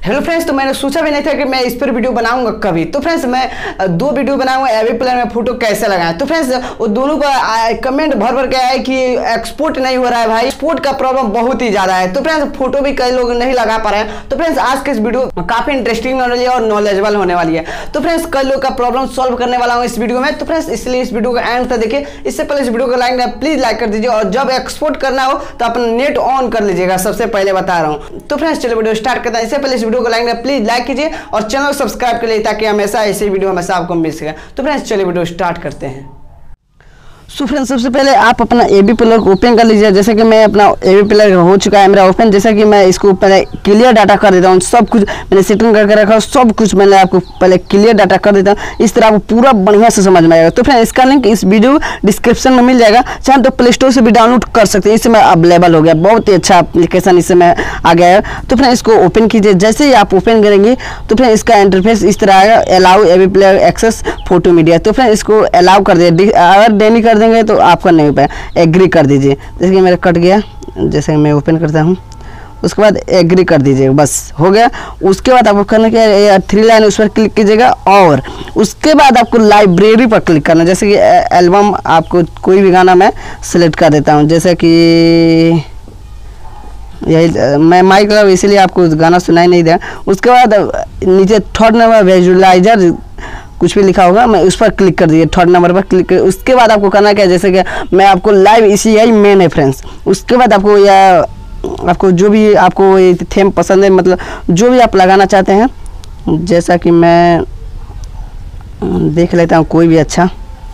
Hello friends, तो मैंने सोचा भी नहीं था कि मैं इस पर वीडियो बनाऊंगा कभी। तो फ्रेंड्स मैं दो वीडियो बनाऊंगा एवी प्लेयर में फोटो कैसे लगाएं। तो फ्रेंड्स वो दोनों का कमेंट भर भर के आया कि एक्सपोर्ट नहीं हो रहा है भाई, एक्सपोर्ट का प्रॉब्लम बहुत ही ज्यादा है। तो फ्रेंड्स फोटो भी कई लोग नहीं लगा पा रहे हैं। तो फ्रेंड्स आज के इस वीडियो काफी इंटरेस्टिंग होने वाली है और नॉलेजेबल होने वाली है। तो फ्रेंड्स कई लोग का प्रॉब्लम सॉल्व करने वाला हूँ इस वीडियो में। तो फ्रेंड्स इसलिए इस वीडियो को एंड तक देखिए। इससे पहले इस वीडियो को प्लीज लाइक कर दीजिए और जब एक्सपोर्ट करना हो तो अपना नेट ऑन कर लीजिएगा, सबसे पहले बता रहा हूँ। तो फ्रेंड्स चलिए वीडियो स्टार्ट करते हैं। इससे पहले इस वीडियो को प्लीज लाइक कीजिए और चैनल को सब्सक्राइब कर लीजिए ताकि हमेशा ऐसे वीडियो हमेशा आपको मिल सके। तो फ्रेंड्स चलिए वीडियो स्टार्ट करते हैं। सो फ्रेंड्स सबसे पहले आप अपना एबी प्लेयर को ओपन कर लीजिए। जैसे कि मैं अपना एबी प्लेयर हो चुका है मेरा ओपन। जैसा कि मैं इसको पहले क्लियर डाटा कर देता हूँ, सब कुछ मैंने सेटिंग करके रखा है, सब कुछ मैंने आपको पहले क्लियर डाटा कर देता हूँ। इस तरह आपको पूरा बढ़िया से समझ में आएगा। तो फ्रेंड्स इसका लिंक इस वीडियो डिस्क्रिप्शन में मिल जाएगा, चाहे तो प्ले स्टोर से भी डाउनलोड कर सकते हैं। इसमें अवेलेबल हो गया, बहुत ही अच्छा एप्लीकेशन इसमें आ गया है। तो फ्रेंड्स इसको ओपन कीजिए। जैसे ही आप ओपन करेंगे तो फ्रेंड्स इसका इंटरफेस इस तरह आएगा, allow AB player access photo media. तो फ्रेंड्स इसको अलाउ कर दिए। अगर डेली कर देंगे तो आपका नहीं हो पाया, एग्री कर दीजिए। जैसे कि मेरा कट गया, जैसे मैं ओपन करता हूँ उसके बाद एग्री कर दीजिए, बस हो गया। उसके बाद आपको करना क्या है, 3 लाइन उस पर क्लिक कीजिएगा और उसके बाद आपको लाइब्रेरी पर क्लिक करना। जैसे कि एल्बम आपको कोई भी गाना मैं सिलेक्ट कर देता हूँ। जैसे कि यही मैं माइक लगा इसीलिए आपको गाना सुनाई नहीं दिया। उसके बाद नीचे थर्ड नंबर विजुअलाइजर कुछ भी लिखा होगा, मैं उस पर क्लिक कर दीजिए, थर्ड नंबर पर क्लिक कर। उसके बाद आपको करना क्या है, जैसे कि मैं आपको लाइव इसी यही मेन है फ्रेंड्स। उसके बाद आपको आपको जो भी आपको थीम पसंद है, मतलब जो भी आप लगाना चाहते हैं, जैसा कि मैं देख लेता हूँ कोई भी अच्छा,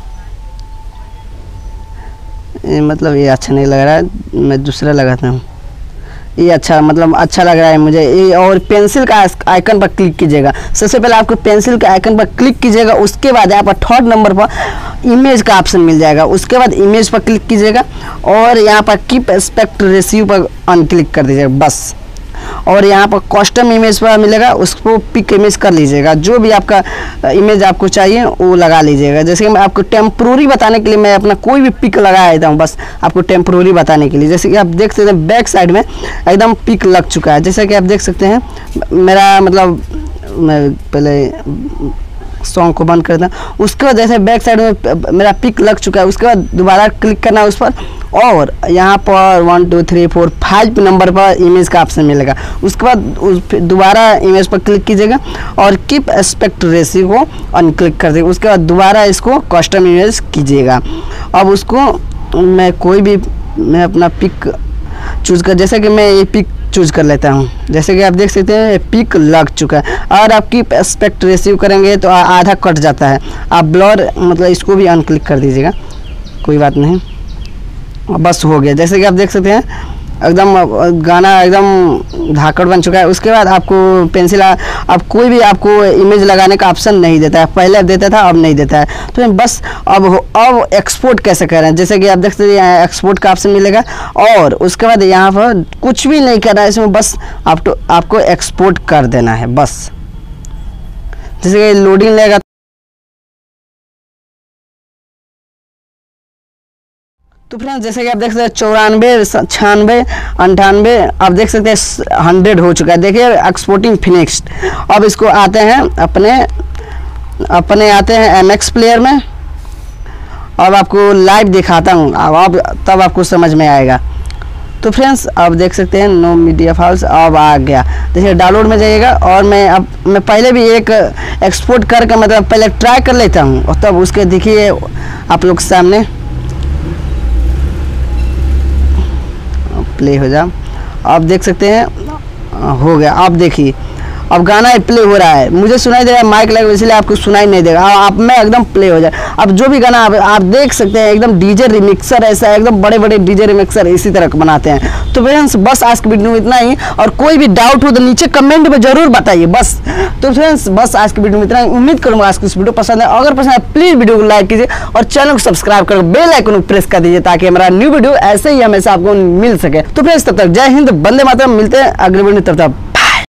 मतलब ये अच्छा नहीं लग रहा है, मैं दूसरा लगाता हूँ। ये अच्छा, मतलब अच्छा लग रहा है मुझे ये। और पेंसिल का आइकन पर क्लिक कीजिएगा। सबसे पहले आपको पेंसिल के आइकन पर क्लिक कीजिएगा। उसके बाद यहाँ पर थर्ड नंबर पर इमेज का ऑप्शन मिल जाएगा। उसके बाद इमेज पर क्लिक कीजिएगा और यहाँ पर कीप एस्पेक्ट रेशियो पर अनक्लिक कर दीजिएगा बस। और यहाँ पर कस्टम इमेज पर मिलेगा, उसको पिक इमेज कर लीजिएगा। जो भी आपका इमेज आपको चाहिए वो लगा लीजिएगा। जैसे कि मैं आपको टेम्प्रोरी बताने के लिए मैं अपना कोई भी पिक लगा देता हूँ, बस आपको टेम्प्रोरी बताने के लिए। जैसे कि आप देख सकते हैं बैक साइड में एकदम पिक लग चुका है। जैसे कि आप देख सकते हैं मेरा, मतलब मैं पहले सॉन्ग को बंद करता हूँ। उसके बाद जैसे बैक साइड में मेरा पिक लग चुका है, उसके बाद दोबारा क्लिक करना है उस पर और यहाँ पर 1 2 3 4 5 नंबर पर इमेज का ऑप्शन मिलेगा। उसके बाद दोबारा इमेज पर क्लिक कीजिएगा और कीप एस्पेक्ट रेशियो को अनक्लिक कर दीजिएगा। उसके बाद दोबारा इसको कस्टम इमेज कीजिएगा। अब उसको मैं कोई भी मैं अपना पिक चूज कर, जैसे कि मैं ये पिक चूज कर लेता हूँ। जैसे कि आप देख सकते हैं ये पिक लग चुका है। और आपकी एस्पेक्ट रेशियो करेंगे तो आधा कट जाता है। आप ब्लर मतलब इसको भी अनक्लिक कर दीजिएगा, कोई बात नहीं, बस हो गया। जैसे कि आप देख सकते हैं एकदम गाना एकदम धाकड़ बन चुका है। उसके बाद आपको पेंसिल, अब कोई भी आपको इमेज लगाने का ऑप्शन नहीं देता है, पहले देता था अब नहीं देता है। तो बस अब एक्सपोर्ट कैसे करें, जैसे कि आप देख सकते हैं एक्सपोर्ट का ऑप्शन मिलेगा और उसके बाद यहाँ पर कुछ भी नहीं करना है इसमें, बस आपको एक्सपोर्ट कर देना है बस। जैसे कि लोडिंग लेगा तो फ्रेंड्स जैसे कि आप देख सकते हैं 94 96 98 आप देख सकते हैं 100 हो चुका है। देखिए एक्सपोर्टिंग फिनिश्ड। अब इसको आते हैं अपने आते हैं MX प्लेयर में। अब आपको लाइव दिखाता हूँ, अब तब आपको समझ में आएगा। तो फ्रेंड्स आप देख सकते हैं नो मीडिया फाइल्स अब आ गया। देखिए डाउनलोड में जाइएगा और मैं पहले भी एक एक्सपोर्ट करके मतलब पहले ट्राई कर लेता हूँ और तब उसके देखिए आप लोग सामने प्ले हो जा। आप देख सकते हैं हो गया। आप देखिए अब गाना प्ले हो रहा है, मुझे सुनाई दे रहा है, माइक लगा इसलिए आपको सुनाई नहीं देगा। आप में एकदम प्ले हो जाए। अब जो भी गाना आप देख सकते हैं एकदम डीजे रिमिक्सर, ऐसा एकदम बड़े बड़े डीजे रिमिक्सर इसी तरह बनाते हैं। तो फ्रेंड्स बस आज की वीडियो में इतना ही, और कोई भी डाउट हो तो नीचे कमेंट में जरूर बताइए बस। तो फ्रेंड्स बस आज की वीडियो में इतना ही। उम्मीद करूँगा आज की इस वीडियो पसंद है। अगर पसंद है प्लीज वीडियो को लाइक कीजिए और चैनल को सब्सक्राइब कर बेल आइकन को प्रेस कर दीजिए ताकि हमारा न्यू वीडियो ऐसे ही हमेशा आपको मिल सके। तो फ्रेंड्स तब तक जय हिंद, वंदे मातरम। मिलते हैं अगले वीडियो में, तब तक